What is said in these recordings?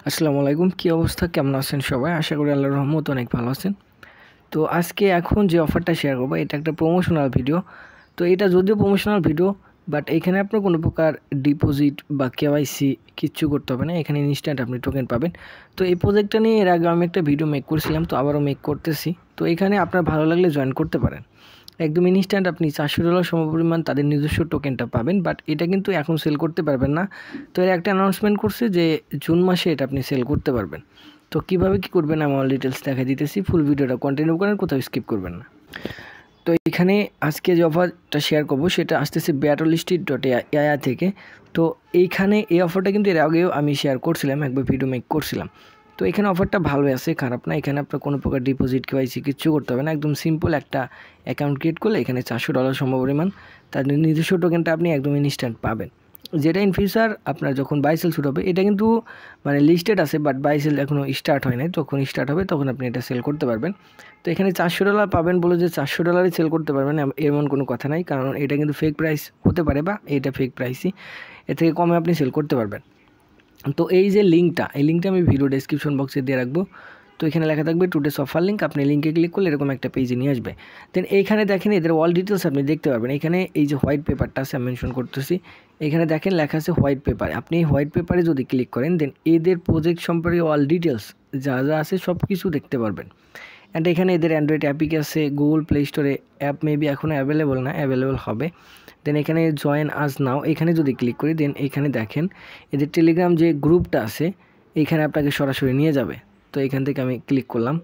আসসালামু আলাইকুম, কী অবস্থা, কেমন আছেন সবাই? আশা করি আল্লাহর রহমতে অনেক ভালো আছেন। তো আজকে এখন যে অফারটা শেয়ার করবো এটা একটা প্রমোশনাল ভিডিও। তো এটা যদিও প্রমোশনাল ভিডিও, বাট এখানে আপনার কোনো প্রকার ডিপোজিট বা কেওয়াইসি কিচ্ছু করতে হবে না, এখানে ইনস্ট্যান্ট আপনি টোকেন পাবেন। তো এই প্রজেক্টটা নিয়ে এর আগে আমি একটা ভিডিও মেক করছিলাম, তো আবারও মেক করতেছি। তো এখানে আপনার ভালো লাগলে জয়েন করতে পারেন। একদম ইনস্ট্যান্ট আপনি $400 সমপরিমাণ তাদের নিজস্ব টোকেনটা পাবেন, বাট এটা কিন্তু এখন সেল করতে পারবেন না। তো এর একটা অ্যানাউন্সমেন্ট করছে যে জুন মাসে এটা আপনি সেল করতে পারবেন। তো কীভাবে কী করবেন আমি অল ডিটেলস দেখা দিতেছি, ফুল ভিডিওটা কন্টিনিউ করেন, কোথাও স্কিপ করবেন না। তো এখানে আজকে যে অফারটা শেয়ার করবো সেটা আসতেছে Steed.ai থেকে। তো এইখানে এই অফারটা কিন্তু এর আগেও আমি শেয়ার করছিলাম, একবার ভিডিও মেক করছিলাম। তো এখানে অফারটা ভালোই আছে, খারাপ না। এখানে আপনার কোনো প্রকার ডিপোজিট কেওয়াইসি কিচ্ছু করতে হবে না, একদম সিম্পল একটা অ্যাকাউন্ট ক্রিয়েট করলে এখানে $400 সমপরিমাণ তার নিজস্ব টোকেনটা আপনি একদম ইনস্ট্যান্ট পাবেন, যেটা ইন ফিউচার আপনার যখন বাইসেল শুরু হবে। এটা কিন্তু মানে লিস্টেড আছে, বাট বাইসেল এখনও স্টার্ট হয় নাই, যখন স্টার্ট হবে তখন আপনি এটা সেল করতে পারবেন। তো এখানে $400 পাবেন বলে যে $400 সেল করতে পারবেন এমন কোনো কথা নাই, কারণ এটা কিন্তু ফেক প্রাইস হতে পারে, বা এটা ফেক প্রাইসই, এর থেকে কমে আপনি সেল করতে পারবেন। তো এই যে লিঙ্কটা, এই লিঙ্কটা আমি ভিডিও ডেসক্রিপশন বক্সে দিয়ে রাখবো। তো এখানে লেখা থাকবে টুডেস অফার লিঙ্ক, আপনি লিঙ্কে ক্লিক করলে এরকম একটা পেজে নিয়ে আসবে। দেন এইখানে দেখেন এদের অল ডিটেলস আপনি দেখতে পারবেন। এখানে এই যে হোয়াইট পেপারটা আছে আমি মেনশন করতেছি, এখানে দেখেন লেখা আছে হোয়াইট পেপার। আপনি এই হোয়াইট পেপারে যদি ক্লিক করেন দেন এদের প্রজেক্ট সম্পর্কে অল ডিটেলস যা যা আছে সব কিছু দেখতে পারবেন। অ্যান্ড এখানে এদের অ্যান্ড্রয়েড অ্যাপিক আছে, গুগল প্লে স্টোরে অ্যাপ মেবি এখনও অ্যাভেলেবল না, অ্যাভেলেবল হবে। দেন এখানে জয়েন আজ নাও, এখানে যদি ক্লিক করি দেন এখানে দেখেন এদের টেলিগ্রাম যে গ্রুপটা আছে এখানে আপনাকে সরাসরি নিয়ে যাবে। তো এখান থেকে আমি ক্লিক করলাম।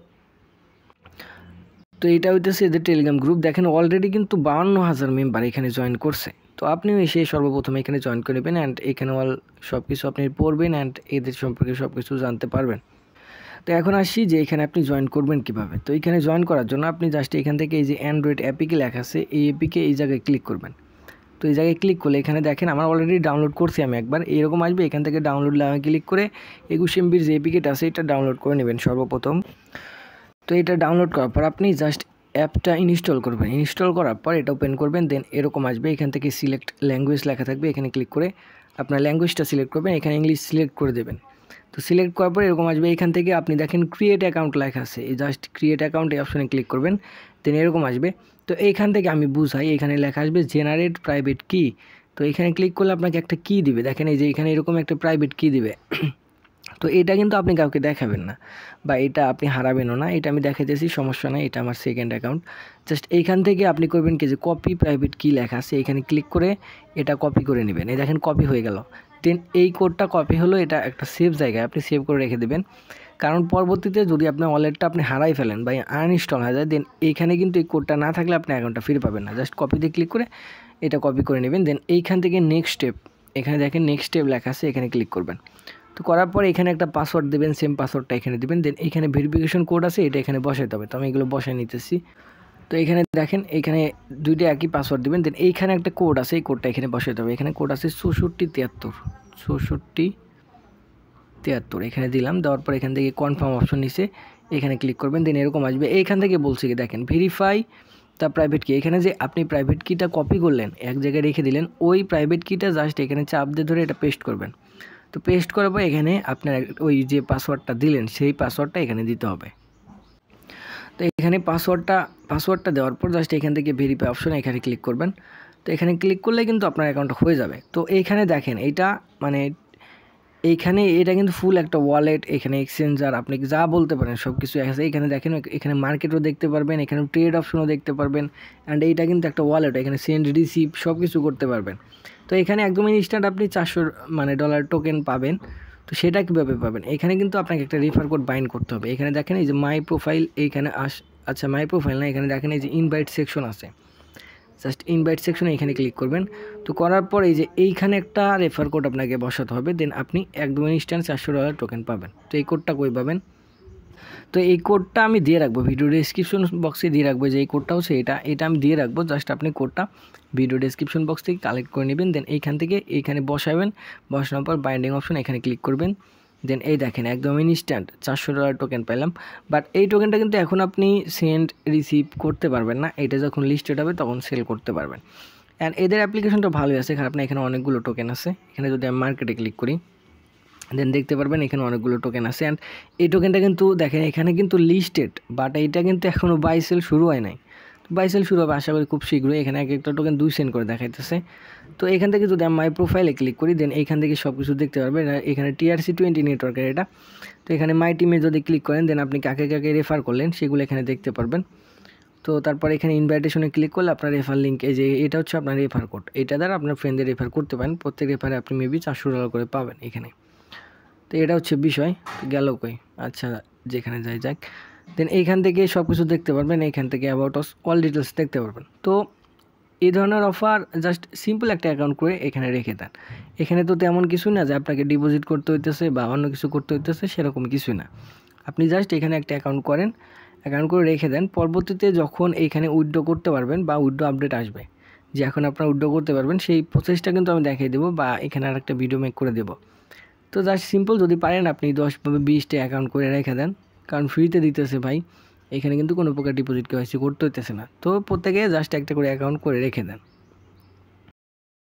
তো এটা হইতেছে এদের টেলিগ্রাম গ্রুপ। দেখেন অলরেডি কিন্তু 52,000 মেম্বার এখানে জয়েন করছে। তো আপনিও এসে সর্বপ্রথমে এখানে জয়েন করে নেবেন, অ্যান্ড এখানে সব কিছু আপনি পড়বেন অ্যান্ড এদের সম্পর্কে সব কিছু জানতে পারবেন। তো এখন আসি যে এখানে আপনি জয়েন করবেন কিভাবে। তো এখানে জয়েন করার জন্য আপনি জাস্ট এখান থেকে এই যে অ্যান্ড্রয়েড অ্যাপিকে লেখা আছে, এই অ্যাপিকে এই জায়গায় ক্লিক করবেন। তো এই জায়গায় ক্লিক করলে এখানে দেখেন আমার অলরেডি ডাউনলোড করছি আমি একবার, এরকম আসবে। এখান থেকে ডাউনলোড ক্লিক করে 21 MBর যে অ্যাপিকেট আছে এটা ডাউনলোড করে নেবেন সর্বপ্রথম। তো এটা ডাউনলোড করার পর আপনি জাস্ট অ্যাপটা ইনস্টল করবেন। ইনস্টল করার পর এটা ওপেন করবেন, দেন এরকম আসবে। এখান থেকে সিলেক্ট ল্যাঙ্গুয়েজ লেখা থাকবে, এখানে ক্লিক করে আপনার ল্যাঙ্গুয়েজটা সিলেক্ট করবেন, এখানে ইংলিশ সিলেক্ট করে দেবেন। তো সিলেক্ট করার পর এরকম আসবে। এখান থেকে আপনি দেখেন ক্রিয়েট অ্যাকাউন্ট লেখা আছে, এই জাস্ট ক্রিয়েট অ্যাকাউন্ট এই অপশনে ক্লিক করবেন, দেন এরকম আসবে। তো এইখান থেকে আমি বুঝাই, এখানে লেখা আসবে জেনারেট প্রাইভেট কি। তো এখানে ক্লিক করলে আপনাকে একটা কি দিবে, দেখেন এই যে এখানে এরকম একটা প্রাইভেট কি দিবে। তো এটা কিন্তু আপনি কাউকে দেখাবেন না, বা এটা আপনি হারাবেনও না। এটা আমি দেখাইতেছি, সমস্যা নাই, এটা আমার সেকেন্ড অ্যাকাউন্ট। জাস্ট এইখান থেকে আপনি করবেন কি যে কপি প্রাইভেট কি লেখা আছে এখানে ক্লিক করে এটা কপি করে নেবেন। এই দেখেন কপি হয়ে গেল। দেন এই কোডটা কপি হলো, এটা একটা সেভ জায়গায় আপনি সেভ করে রেখে দেবেন, কারণ পরবর্তীতে যদি আপনার ওয়ালেটটা আপনি হারাই ফেলেন বা আনইনস্টল হয়ে যায়, দেন এইখানে কিন্তু এই কোডটা না থাকলে আপনি অ্যাকাউন্টটা ফিরে পাবেন না। জাস্ট কপিতে ক্লিক করে এটা কপি করে নেবেন। দেন এইখান থেকে নেক্সট স্টেপ, এখানে দেখেন নেক্সট স্টেপ লেখা আছে, এখানে ক্লিক করবেন। তো করার পর এখানে একটা পাসওয়ার্ড দেবেন, সেম পাসওয়ার্ডটা এখানে দেবেন। দেন এখানে ভেরিফিকেশন কোড আছে, এটা এখানে বসাইতে হবে। তো আমি এগুলো বসাই নিতেছি। তো এখানে দেখেন এখানে দুইটা একই পাসওয়ার্ড দেবেন। দেন এইখানে একটা কোড আছে, এই কোডটা এখানে বসাইতে হবে। এখানে কোড আছে 6473 এখানে দিলাম। দেওয়ার পর এখান থেকে কনফার্ম অপশন নিচে এখানে ক্লিক করবেন। দেন এরকম আসবে। এইখান থেকে বলছে কি দেখেন ভেরিফাই দ্য প্রাইভেট কি। এখানে যে আপনি প্রাইভেট কিটা কপি করলেন এক জায়গায় রেখে দিলেন, ওই প্রাইভেট কিটা জাস্ট এখানে চাপ দিয়ে ধরে এটা পেস্ট করবেন। তো পেস্ট করার পর এখানে আপনার ওই যে পাসওয়ার্ডটা দিলেন সেই পাসওয়ার্ডটা এখানে দিতে হবে। তো এখানে পাসওয়ার্ডটা দেওয়ার পর জাস্ট এখান থেকে ভেরিফাই অপশন এখানে ক্লিক করবেন। তো এখানে ক্লিক করলে কিন্তু আপনার অ্যাকাউন্টটা হয়ে যাবে। তো এইখানে দেখেন এইটা মানে এইখানে এটা কিন্তু ফুল একটা ওয়ালেট, এখানে এক্সচেঞ্জার, আপনি যা বলতে পারেন সব কিছু আছে। এখানে দেখেন এখানে মার্কেটও দেখতে পারবেন, এখানে ট্রেড অপশনও দেখতে পারবেন, অ্যান্ড এইটা কিন্তু একটা ওয়ালেট, এখানে সেন্ড রিসিভ সব কিছু করতে পারবেন। তো এখানে একদম ইনস্ট্যান্ট আপনি $400 টোকেন পাবেন। তো সেটা কীভাবে পাবেন, এখানে কিন্তু আপনাকে একটা রেফার কোড বাইন্ড করতে হবে। এখানে দেখেন এই যে মাই প্রোফাইল, এইখানে আচ্ছা মাই প্রোফাইল না, এখানে দেখেন এই যে ইনভাইট সেকশন আছে, জাস্ট ইনভাইট সেকশনে এখানে ক্লিক করবেন। তো করার পর এই যে এইখানে একটা রেফার কোড আপনাকে বসাতে হবে, দেন আপনি একদম ইনস্ট্যান্ট $400 টোকেন পাবেন। তো এই কোডটা কই পাবেন, তো এই কোডটা আমি দিয়ে রাখবো ভিডিও ডেসক্রিপশন বক্সে দিয়ে রাখবো, যে এই কোডটা হচ্ছে এটা আমি দিয়ে রাখবো। জাস্ট আপনি কোডটা ভিডিও ডেসক্রিপশন বক্স থেকে কালেক্ট করে নেবেন। দেন এইখান থেকে এইখানে বসাবেন, বসানোর পর বাইন্ডিং অপশন এখানে ক্লিক করবেন। দেন এই দেখেন একদম ইনস্ট্যান্ট $400 টোকেন পেলাম। বাট এই টোকেনটা কিন্তু এখন আপনি সেন্ড রিসিভ করতে পারবেন না, এটা যখন লিস্টেড হবে তখন সেল করতে পারবেন। অ্যান্ড এদের অ্যাপ্লিকেশনটা ভালোই আছে, খারাপ না। এখানে অনেকগুলো টোকেন আছে। এখানে যদি আমি মার্কেটে ক্লিক করি, দেন দেখতে পারবেন এখানে অনেকগুলো টোকেন আছে। অ্যান্ড এই টোকেনটা কিন্তু দেখেন এখানে কিন্তু লিস্টেড, বাট এইটা কিন্তু এখনও বাই সেল শুরু হয় নাই। বাই সেল শুরু হবে আশা করি খুব শীঘ্রই। এখানে এক একটা টোকেন 2 সেন্ট করে দেখাইতেছে। তো এখান থেকে যদি আমি মাই প্রোফাইলে ক্লিক করি দেন এইখান থেকে সব কিছু দেখতে পারবেন। এখানে TRC20 নেটওয়ার্কের এটা। তো এখানে মাই টিমে যদি ক্লিক করেন দেন আপনি কাকে কাকে রেফার করলেন সেগুলো এখানে দেখতে পারবেন। তো তারপর এখানে ইনভাইটেশনে ক্লিক করলে আপনার রেফার লিঙ্ক, এই যে এটা হচ্ছে আপনার রেফার কোড, এটা দ্বারা আপনার ফ্রেন্ডদের রেফার করতে পারেন। প্রত্যেক রেফারে আপনি মেবি $400 করে পাবেন এখানে। তো এটা হচ্ছে বিষয়। গেল কই, আচ্ছা যেখানে যাক। দেন এইখান থেকে সব কিছু দেখতে পারবেন, এইখান থেকে অ্যাবাউট আস অল ডিটেলস দেখতে পারবেন। তো এই ধরনের অফার জাস্ট সিম্পল একটা অ্যাকাউন্ট করে এখানে রেখে দেন। এখানে তো তেমন কিছু না যে আপনাকে ডিপোজিট করতে হইতেছে বা অন্য কিছু করতে হইতেছে, সেরকম কিছুই না। আপনি জাস্ট এখানে একটা অ্যাকাউন্ট করেন, অ্যাকাউন্ট করে রেখে দেন। পরবর্তীতে যখন এইখানে উইথড্র করতে পারবেন বা উইথড্র আপডেট আসবে যে এখন আপনারা উইথড্র করতে পারবেন, সেই প্রসেসটা কিন্তু আমি দেখিয়ে দেবো বা এখানে আরেকটা ভিডিও মেক করে দেবো। তো জাস্ট সিম্পল যদি পারেন আপনি 10 বা 20টা অ্যাকাউন্ট করে রেখে দেন, কারণ ফ্রিতে দিতেছে ভাই, এখানে কিন্তু কোনো প্রকার ডিপোজিট কেওয়াইসি করতে হইতেছে না। তো প্রত্যেকে জাস্ট একটা করে অ্যাকাউন্ট করে রেখে দেন।